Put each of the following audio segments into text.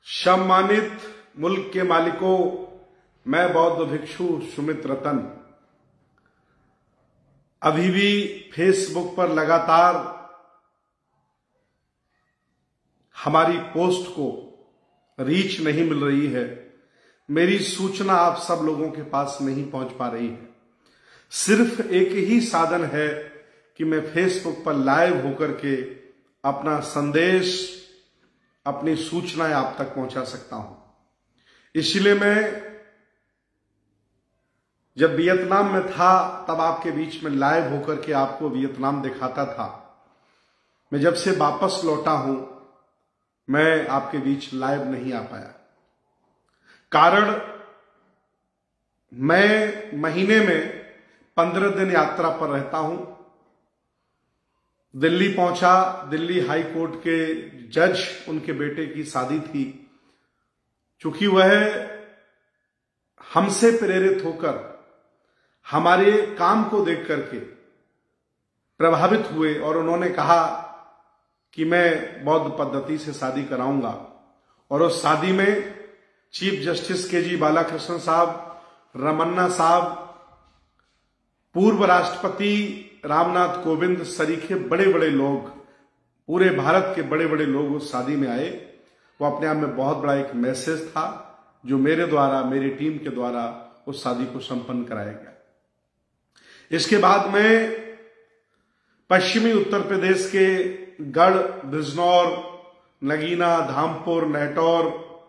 सम्मानित मुल्क के मालिकों, मैं बौद्ध भिक्षु सुमित रतन अभी भी फेसबुक पर लगातार हमारी पोस्ट को रीच नहीं मिल रही है। मेरी सूचना आप सब लोगों के पास नहीं पहुंच पा रही है। सिर्फ एक ही साधन है कि मैं फेसबुक पर लाइव होकर के अपना संदेश, अपनी सूचनाएं आप तक पहुंचा सकता हूं। इसलिए मैं जब वियतनाम में था तब आपके बीच में लाइव होकर के आपको वियतनाम दिखाता था। मैं जब से वापस लौटा हूं मैं आपके बीच लाइव नहीं आ पाया। कारण मैं महीने में 15 दिन यात्रा पर रहता हूं। दिल्ली पहुंचा। दिल्ली हाई कोर्ट के जज, उनके बेटे की शादी थी। चूंकि वह हमसे प्रेरित होकर हमारे काम को देख करके प्रभावित हुए और उन्होंने कहा कि मैं बौद्ध पद्धति से शादी कराऊंगा। और उस शादी में चीफ जस्टिस के.जी. बालाकृष्णन साहब, रमन्ना साहब, पूर्व राष्ट्रपति रामनाथ कोविंद सरीखे बड़े बड़े लोग, पूरे भारत के बड़े बड़े लोग उस शादी में आए। वो अपने आप में बहुत बड़ा एक मैसेज था जो मेरे द्वारा, मेरी टीम के द्वारा उस शादी को संपन्न कराया गया। इसके बाद में पश्चिमी उत्तर प्रदेश के गढ़, बिजनौर, नगीना, धामपुर, नहटौर,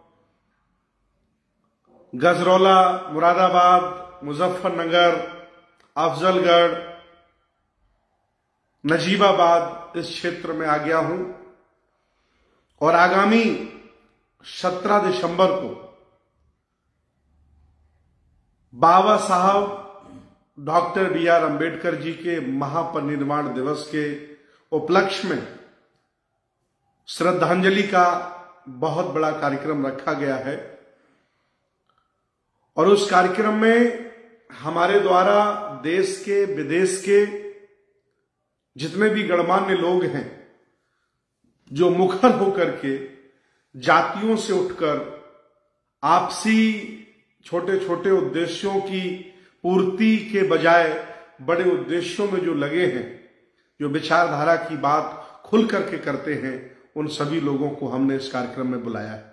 गजरौला, मुरादाबाद, मुजफ्फरनगर, अफजलगढ़, नजीबाबाद, इस क्षेत्र में आ गया हूं। और आगामी 17 दिसंबर को बाबा साहब डॉक्टर बी.आर. अम्बेडकर जी के महापरिनिर्वाण दिवस के उपलक्ष्य में श्रद्धांजलि का बहुत बड़ा कार्यक्रम रखा गया है। और उस कार्यक्रम में हमारे द्वारा देश के, विदेश के जितने भी गणमान्य लोग हैं, जो मुखर होकर के जातियों से उठकर आपसी छोटे छोटे उद्देश्यों की पूर्ति के बजाय बड़े उद्देश्यों में जो लगे हैं, जो विचारधारा की बात खुल करके करते हैं, उन सभी लोगों को हमने इस कार्यक्रम में बुलाया है।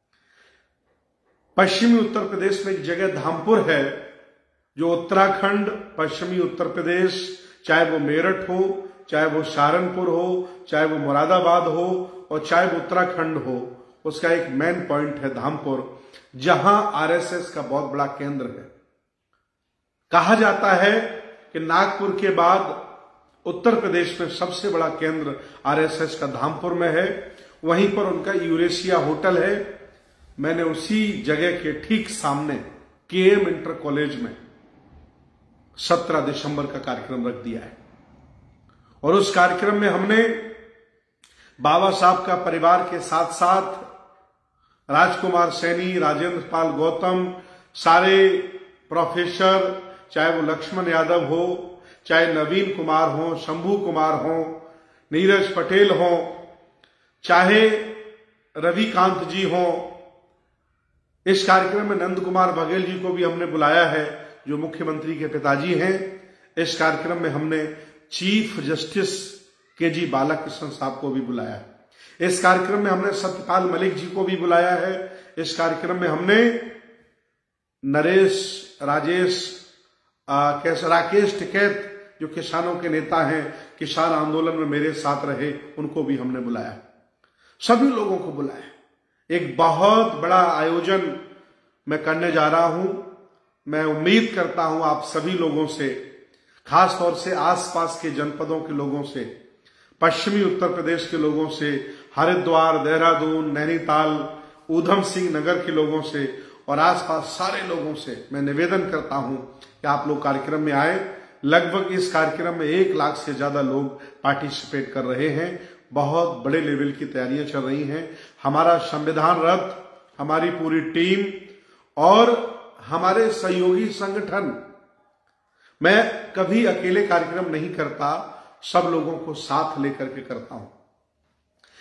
पश्चिमी उत्तर प्रदेश में एक जगह धामपुर है, जो उत्तराखंड, पश्चिमी उत्तर प्रदेश, चाहे वो मेरठ हो, चाहे वो सहारनपुर हो, चाहे वो मुरादाबाद हो और चाहे वो उत्तराखंड हो, उसका एक मेन पॉइंट है धामपुर, जहां आरएसएस का बहुत बड़ा केंद्र है। कहा जाता है कि नागपुर के बाद उत्तर प्रदेश में सबसे बड़ा केंद्र आरएसएस का धामपुर में है। वहीं पर उनका यूरेशिया होटल है। मैंने उसी जगह के ठीक सामने केएम इंटर कॉलेज में 17 दिसंबर का कार्यक्रम रख दिया है। और उस कार्यक्रम में हमने बाबा साहब का परिवार के साथ साथ राजकुमार सैनी, राजेंद्र पाल गौतम, सारे प्रोफेसर, चाहे वो लक्ष्मण यादव हो, चाहे नवीन कुमार हो, शंभू कुमार हो, नीरज पटेल हो, चाहे रविकांत जी हो। इस कार्यक्रम में नंद कुमार बघेल जी को भी हमने बुलाया है, जो मुख्यमंत्री के पिताजी हैं। इस कार्यक्रम में हमने चीफ जस्टिस के.जी. बालाकृष्णन साहब को भी बुलाया है। इस कार्यक्रम में हमने सत्यपाल मलिक जी को भी बुलाया है। इस कार्यक्रम में हमने नरेश, राजेश, राकेश टिकैत, जो किसानों के नेता हैं, किसान आंदोलन में मेरे साथ रहे, उनको भी हमने बुलाया। सभी लोगों को बुलाया। एक बहुत बड़ा आयोजन मैं करने जा रहा हूं। मैं उम्मीद करता हूं आप सभी लोगों से, खास तौर से आसपास के जनपदों के लोगों से, पश्चिमी उत्तर प्रदेश के लोगों से, हरिद्वार, देहरादून, नैनीताल, ऊधम सिंह नगर के लोगों से और आसपास सारे लोगों से मैं निवेदन करता हूं कि आप लोग कार्यक्रम में आए। लगभग इस कार्यक्रम में 1 लाख से ज्यादा लोग पार्टिसिपेट कर रहे हैं। बहुत बड़े लेवल की तैयारियां चल रही हैं। हमारा संविधान रथ, हमारी पूरी टीम और हमारे सहयोगी संगठन, मैं कभी अकेले कार्यक्रम नहीं करता, सब लोगों को साथ लेकर के करता हूं।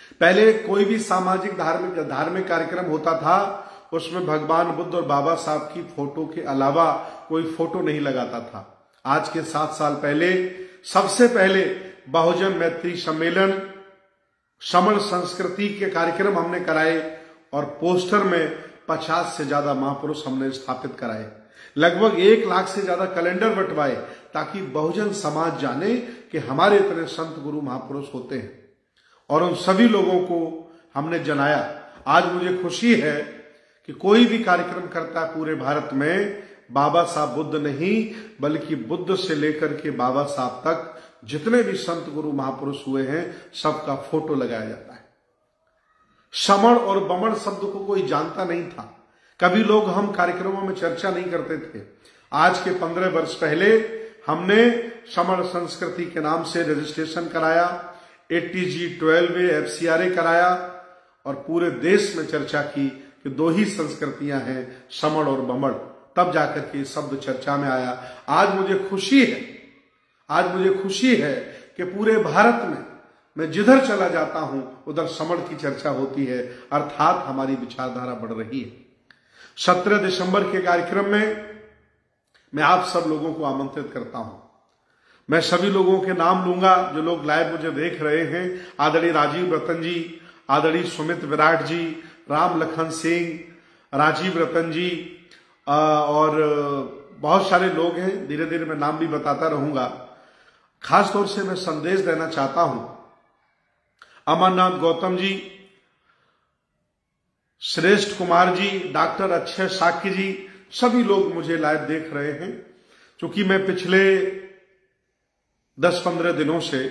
पहले कोई भी सामाजिक धार्मिक कार्यक्रम होता था, उसमें भगवान बुद्ध और बाबा साहब की फोटो के अलावा कोई फोटो नहीं लगाता था। आज के 7 साल पहले सबसे पहले बहुजन मैत्री सम्मेलन, समण संस्कृति के कार्यक्रम हमने कराए और पोस्टर में 50 से ज्यादा महापुरुष हमने स्थापित कराए। लगभग 1 लाख से ज्यादा कैलेंडर बंटवाए ताकि बहुजन समाज जाने कि हमारे इतने संत गुरु महापुरुष होते हैं, और उन सभी लोगों को हमने जनाया। आज मुझे खुशी है कि कोई भी कार्यक्रम करता है पूरे भारत में, बाबा साहब बुद्ध नहीं बल्कि बुद्ध से लेकर के बाबा साहब तक जितने भी संत गुरु महापुरुष हुए हैं सबका फोटो लगाया जाता है। समण और बमण शब्द को कोई जानता नहीं था, कभी लोग हम कार्यक्रमों में चर्चा नहीं करते थे। आज के 15 वर्ष पहले हमने समण संस्कृति के नाम से रजिस्ट्रेशन कराया, ATG 12A FCRA कराया और पूरे देश में चर्चा की कि 2 ही संस्कृतियां हैं, समण और बमण। तब जाकर के शब्द चर्चा में आया। आज मुझे खुशी है कि पूरे भारत में मैं जिधर चला जाता हूं उधर समण की चर्चा होती है, अर्थात हमारी विचारधारा बढ़ रही है। 17 दिसंबर के कार्यक्रम में मैं आप सब लोगों को आमंत्रित करता हूं। मैं सभी लोगों के नाम लूंगा जो लोग लाइव मुझे देख रहे हैं। आदरणीय राजीव रतन जी, आदरणीय सुमित विराट जी, राम लखन सिंह, राजीव रतन जी और बहुत सारे लोग हैं। धीरे धीरे मैं नाम भी बताता रहूंगा। खास तौर से मैं संदेश देना चाहता हूं अमरनाथ गौतम जी, श्रेष्ठ कुमार जी, डॉक्टर अक्षय साक्य जी, सभी लोग मुझे लाइव देख रहे हैं। क्योंकि मैं पिछले 10-15 दिनों से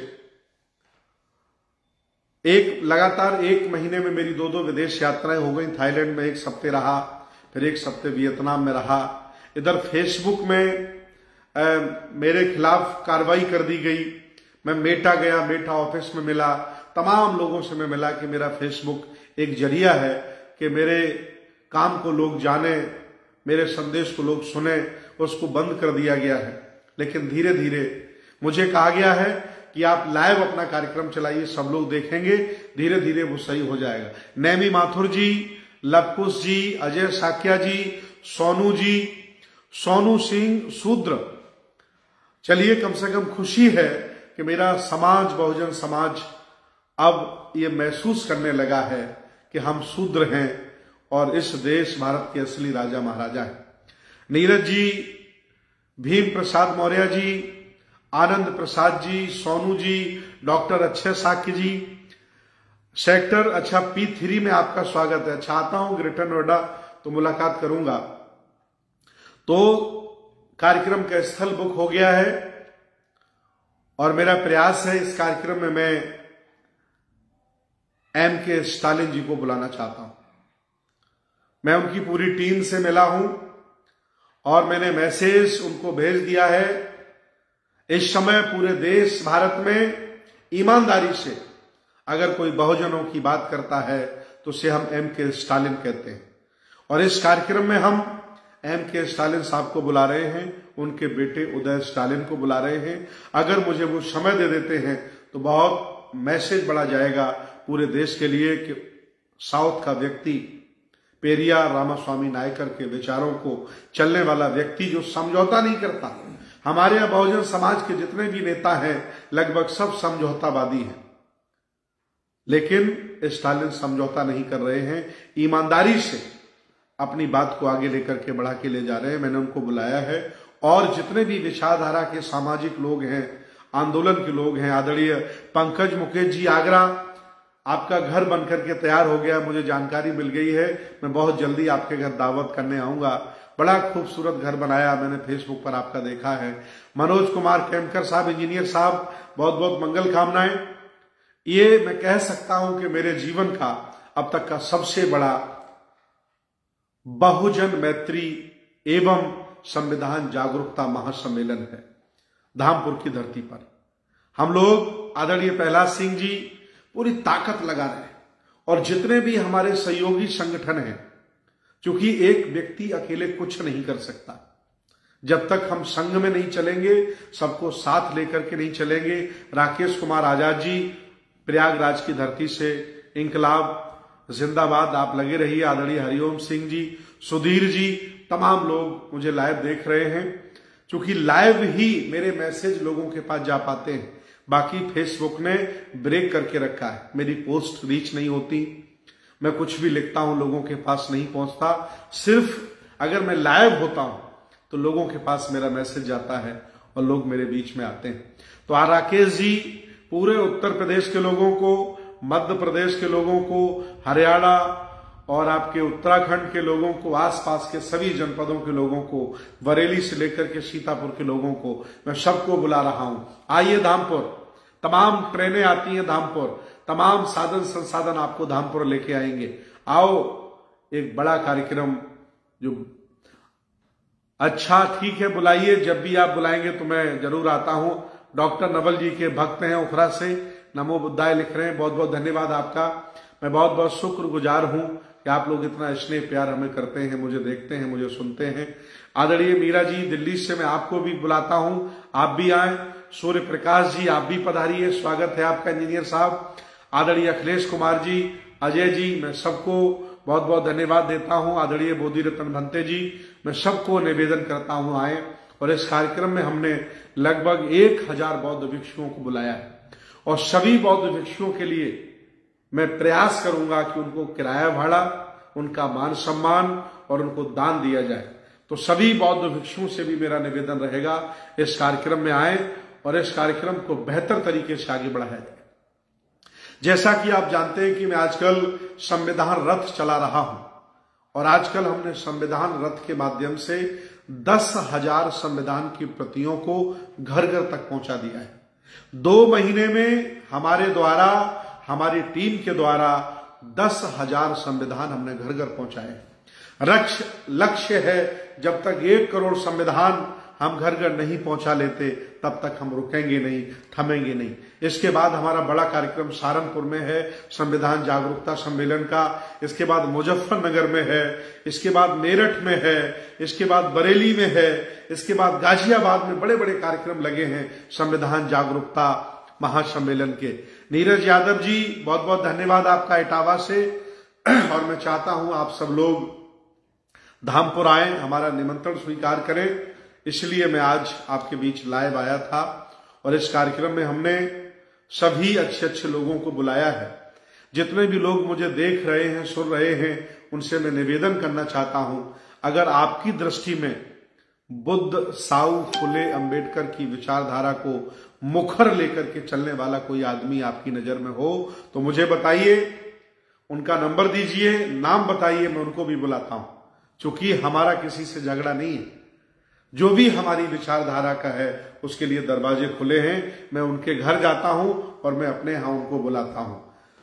लगातार 1 महीने में मेरी 2 विदेश यात्राएं हो गई। थाईलैंड में 1 हफ्ते रहा, फिर 1 हफ्ते वियतनाम में रहा। इधर फेसबुक में मेरे खिलाफ कार्रवाई कर दी गई। मैं मेटा गया, मेटा ऑफिस में मिला, तमाम लोगों से मैं मिला कि मेरा फेसबुक एक जरिया है कि मेरे काम को लोग जाने, मेरे संदेश को लोग सुने। उसको बंद कर दिया गया है, लेकिन धीरे धीरे मुझे कहा गया है कि आप लाइव अपना कार्यक्रम चलाइए, सब लोग देखेंगे, धीरे धीरे वो सही हो जाएगा। नैमी माथुर जी, लवकुश जी, अजय साक्या जी, सोनू जी, सोनू सिंह शूद्र। चलिए, कम से कम खुशी है कि मेरा समाज, बहुजन समाज अब ये महसूस करने लगा है कि हम शूद्र हैं और इस देश भारत के असली राजा महाराजा हैं। Neeraj ji, Bhim Prasad Maurya ji, Anand Prasad ji, Sonu ji, doctor Akshay Sakya ji, sector P3 में आपका स्वागत है। चाहता हूं ग्रेटर नोएडा तो मुलाकात करूंगा। तो कार्यक्रम का स्थल बुक हो गया है और मेरा प्रयास है इस कार्यक्रम में मैं M.K. स्टालिन जी को बुलाना चाहता हूं। मैं उनकी पूरी टीम से मिला हूं और मैंने मैसेज उनको भेज दिया है। इस समय पूरे देश भारत में ईमानदारी से अगर कोई बहुजनों की बात करता है तो उसे हम M.K. स्टालिन कहते हैं। और इस कार्यक्रम में हम M.K. स्टालिन साहब को बुला रहे हैं, उनके बेटे उदय स्टालिन को बुला रहे हैं। अगर मुझे वो समय दे देते हैं तो बहुत मैसेज बढ़ा जाएगा पूरे देश के लिए कि साउथ का व्यक्ति, पेरियार रामास्वामी नायकर के विचारों को चलने वाला व्यक्ति जो समझौता नहीं करता। हमारे यहाँ बहुजन समाज के जितने भी नेता हैं लगभग सब समझौतावादी हैं, लेकिन स्टालिन समझौता नहीं कर रहे हैं, ईमानदारी से अपनी बात को आगे लेकर के बढ़ा के ले जा रहे हैं। मैंने उनको बुलाया है और जितने भी विचारधारा के सामाजिक लोग हैं, आंदोलन के लोग हैं, आदरणीय पंकज मुकेश जी, आगरा आपका घर बनकर के तैयार हो गया, मुझे जानकारी मिल गई है। मैं बहुत जल्दी आपके घर दावत करने आऊंगा। बड़ा खूबसूरत घर बनाया, मैंने फेसबुक पर आपका देखा है। मनोज कुमार केमकर साहब, इंजीनियर साहब, बहुत बहुत मंगल कामनाएं। ये मैं कह सकता हूं कि मेरे जीवन का अब तक का सबसे बड़ा बहुजन मैत्री एवं संविधान जागरूकता महासम्मेलन है धामपुर की धरती पर। हम लोग आदरणीय प्रहलाद सिंह जी पूरी ताकत लगा रहे हैं और जितने भी हमारे सहयोगी संगठन हैं, क्योंकि एक व्यक्ति अकेले कुछ नहीं कर सकता। जब तक हम संघ में नहीं चलेंगे, सबको साथ लेकर के नहीं चलेंगे। राकेश कुमार आजाद जी प्रयागराज की धरती से इंकलाब जिंदाबाद, आप लगे रहिए। आदरणीय हरिओम सिंह जी, सुधीर जी, तमाम लोग मुझे लाइव देख रहे हैं। क्योंकि लाइव ही मेरे मैसेज लोगों के पास जा पाते हैं, बाकी फेसबुक ने ब्रेक करके रखा है, मेरी पोस्ट रीच नहीं होती, मैं कुछ भी लिखता हूं लोगों के पास नहीं पहुंचता। सिर्फ अगर मैं लाइव होता हूं तो लोगों के पास मेरा मैसेज जाता है और लोग मेरे बीच में आते हैं। तो राकेश जी, पूरे उत्तर प्रदेश के लोगों को, मध्य प्रदेश के लोगों को, हरियाणा और आपके उत्तराखंड के लोगों को, आसपास के सभी जनपदों के लोगों को, बरेली से लेकर के सीतापुर के लोगों को मैं सबको बुला रहा हूं। आइए धामपुर, तमाम ट्रेनें आती हैं धामपुर, तमाम साधन संसाधन आपको धामपुर लेके आएंगे। आओ, एक बड़ा कार्यक्रम जो अच्छा ठीक है, बुलाइए, जब भी आप बुलाएंगे तो मैं जरूर आता हूं। डॉक्टर नवल जी के भक्त हैं उखरा से, नमो बुद्धाय लिख रहे हैं, बहुत बहुत धन्यवाद आपका। मैं बहुत बहुत शुक्रगुजार हूं कि आप लोग इतना स्नेह प्यार हमें करते हैं, मुझे देखते हैं, मुझे सुनते हैं। आदरणीय मीरा जी, दिल्ली से मैं आपको भी बुलाता हूं, आप भी आए। सूर्य प्रकाश जी, आप भी पधारिए, स्वागत है आपका इंजीनियर साहब। आदरणीय अखिलेश कुमार जी, अजय जी, मैं सबको बहुत बहुत धन्यवाद देता हूं। आदरणीय बोधि रतन भंते जी, मैं सबको निवेदन करता हूं आए। और इस कार्यक्रम में हमने लगभग 1000 बौद्ध भिक्षुओं को बुलाया है और सभी बौद्ध भिक्षुओं के लिए मैं प्रयास करूंगा कि उनको किराया भाड़ा, उनका मान सम्मान और उनको दान दिया जाए। तो सभी बौद्ध भिक्षुओं से भी मेरा निवेदन रहेगा, इस कार्यक्रम में आए और इस कार्यक्रम को बेहतर तरीके से आगे बढ़ाया जाए। जैसा कि आप जानते हैं कि मैं आजकल संविधान रथ चला रहा हूं और आजकल हमने संविधान रथ के माध्यम से 10,000 संविधान की प्रतियों को घर घर तक पहुंचा दिया है। 2 महीने में हमारे द्वारा, हमारी टीम के द्वारा 10,000 संविधान हमने घर घर पहुंचाए। लक्ष्य है जब तक 1 करोड़ संविधान हम घर घर नहीं पहुंचा लेते तब तक हम रुकेंगे नहीं, थमेंगे नहीं। इसके बाद हमारा बड़ा कार्यक्रम सहारनपुर में है, संविधान जागरूकता सम्मेलन का। इसके बाद मुजफ्फरनगर में है, इसके बाद मेरठ में है, इसके बाद बरेली में है, इसके बाद गाजियाबाद में बड़े बड़े कार्यक्रम लगे हैं संविधान जागरूकता महासम्मेलन के। नीरज यादव जी, बहुत बहुत धन्यवाद आपका इटावा से। और मैं चाहता हूं आप सब लोग धामपुर आए, हमारा निमंत्रण स्वीकार करें। इसलिए मैं आज आपके बीच लाइव आया था और इस कार्यक्रम में हमने सभी अच्छे अच्छे लोगों को बुलाया है। जितने भी लोग मुझे देख रहे हैं, सुन रहे हैं, उनसे मैं निवेदन करना चाहता हूं, अगर आपकी दृष्टि में बुद्ध, साऊ, फुले, अंबेडकर की विचारधारा को मुखर लेकर के चलने वाला कोई आदमी आपकी नजर में हो तो मुझे बताइए, उनका नंबर दीजिए, नाम बताइए, मैं उनको भी बुलाता हूं। क्योंकि हमारा किसी से झगड़ा नहीं है, जो भी हमारी विचारधारा का है उसके लिए दरवाजे खुले हैं। मैं उनके घर जाता हूं और मैं अपने यहां उनको बुलाता हूं।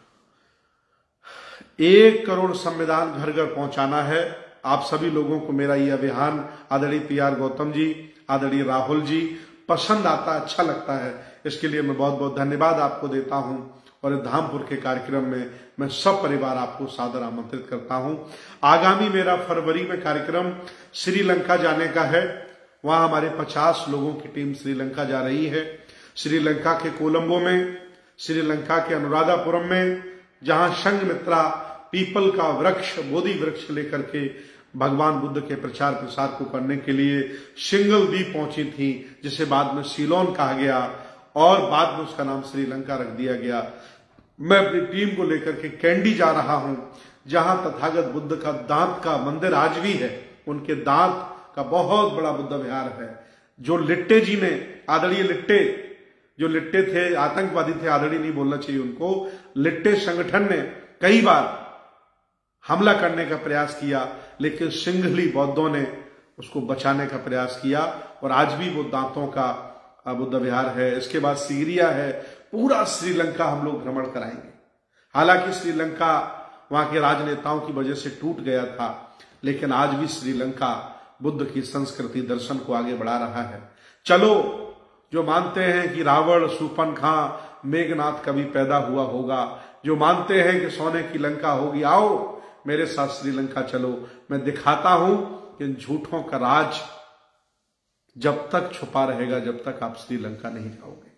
1 करोड़ संविधान घर घर पहुंचाना है। आप सभी लोगों को मेरा यह अभियान, आदरणीय PR गौतम जी, आदरणीय राहुल जी, पसंद आता, अच्छा लगता है, इसके लिए मैं बहुत बहुत धन्यवाद आपको देता हूं। और धामपुर के कार्यक्रम में मैं सब परिवार आपको सादर आमंत्रित करता हूं। आगामी मेरा फरवरी में कार्यक्रम श्रीलंका जाने का है। वहां हमारे 50 लोगों की टीम श्रीलंका जा रही है। श्रीलंका के कोलंबो में, श्रीलंका के अनुराधापुरम में, जहां संघमित्रा पीपल का वृक्ष, बोधि वृक्ष लेकर के भगवान बुद्ध के प्रचार प्रसार को करने के लिए सिंगल द्वीप पहुंची थी, जिसे बाद में सीलोन कहा गया और बाद में उसका नाम श्रीलंका रख दिया गया। मैं अपनी टीम को लेकर के कैंडी जा रहा हूं, जहां तथागत बुद्ध का दांत का मंदिर आज भी है। उनके दांत का बहुत बड़ा बुद्ध विहार है। जो लिट्टे जी ने, आदरणीय लिट्टे, जो लिट्टे थे, आतंकवादी थे, आदरणीय नहीं बोलना चाहिए उनको, लिट्टे संगठन ने कई बार हमला करने का प्रयास किया, लेकिन सिंघली बौद्धों ने उसको बचाने का प्रयास किया और आज भी वो दांतों का बुद्ध विहार है। इसके बाद सीरिया है। पूरा श्रीलंका हम लोग भ्रमण कराएंगे। हालांकि श्रीलंका वहां के राजनेताओं की वजह से टूट गया था, लेकिन आज भी श्रीलंका बुद्ध की संस्कृति दर्शन को आगे बढ़ा रहा है। चलो, जो मानते हैं कि रावण, शूर्पणखा, मेघनाथ कभी पैदा हुआ होगा, जो मानते हैं कि सोने की लंका होगी, आओ मेरे साथ श्रीलंका चलो। मैं दिखाता हूं कि इन झूठों का राज जब तक छुपा रहेगा, जब तक आप श्रीलंका नहीं जाओगे।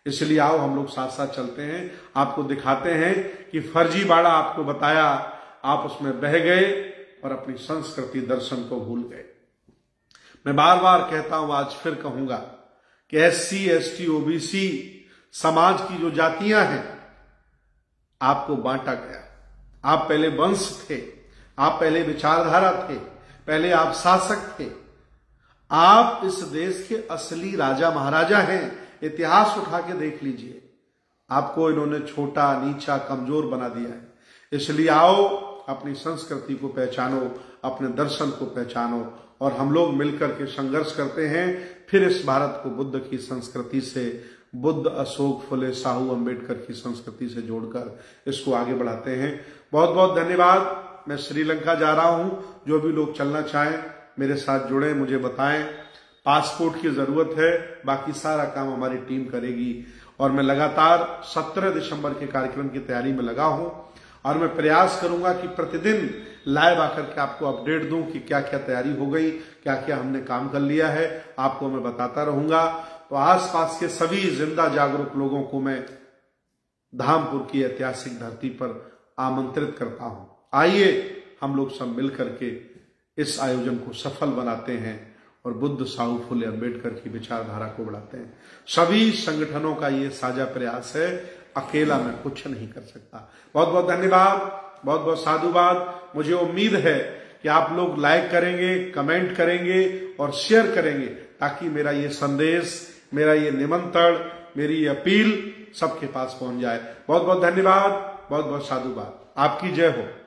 इसलिए आओ हम लोग साथ साथ चलते हैं, आपको दिखाते हैं कि फर्जी बाड़ा आपको बताया, आप उसमें बह गए और अपनी संस्कृति दर्शन को भूल गए। मैं बार बार कहता हूं, आज फिर कहूंगा कि SC, ST, OBC समाज की जो जातियां हैं, आपको बांटा गया। आप पहले वंश थे, आप पहले विचारधारा थे, पहले आप शासक थे। आप इस देश के असली राजा महाराजा हैं। इतिहास उठा के देख लीजिए, आपको इन्होंने छोटा, नीचा, कमजोर बना दिया है। इसलिए आओ अपनी संस्कृति को पहचानो, अपने दर्शन को पहचानो और हम लोग मिलकर के संघर्ष करते हैं। फिर इस भारत को बुद्ध की संस्कृति से, बुद्ध, अशोक, फुले, साहू, अंबेडकर की संस्कृति से जोड़कर इसको आगे बढ़ाते हैं। बहुत बहुत धन्यवाद। मैं श्रीलंका जा रहा हूं। जो भी लोग चलना चाहें मेरे साथ जुड़े, मुझे बताएं। पासपोर्ट की जरूरत है, बाकी सारा काम हमारी टीम करेगी। और मैं लगातार 17 दिसंबर के कार्यक्रम की तैयारी में लगा हूं और मैं प्रयास करूंगा कि प्रतिदिन लाइव आकर के आपको अपडेट दूं कि क्या क्या तैयारी हो गई, क्या क्या हमने काम कर लिया है, आपको मैं बताता रहूंगा। तो आसपास के सभी जिंदा जागरूक लोगों को मैं धामपुर की ऐतिहासिक धरती पर आमंत्रित करता हूं। आइए हम लोग सब मिलकर के इस आयोजन को सफल बनाते हैं और बुद्ध, साहू, फुले, अंबेडकर की विचारधारा को बढ़ाते हैं। सभी संगठनों का ये साझा प्रयास है, अकेला मैं कुछ नहीं कर सकता। बहुत बहुत धन्यवाद, बहुत बहुत साधुवाद। मुझे उम्मीद है कि आप लोग लाइक करेंगे, कमेंट करेंगे और शेयर करेंगे, ताकि मेरा ये संदेश, मेरा ये निमंत्रण, मेरी अपील सबके पास पहुंच जाए। बहुत बहुत धन्यवाद, बहुत बहुत साधुवाद। आपकी जय हो।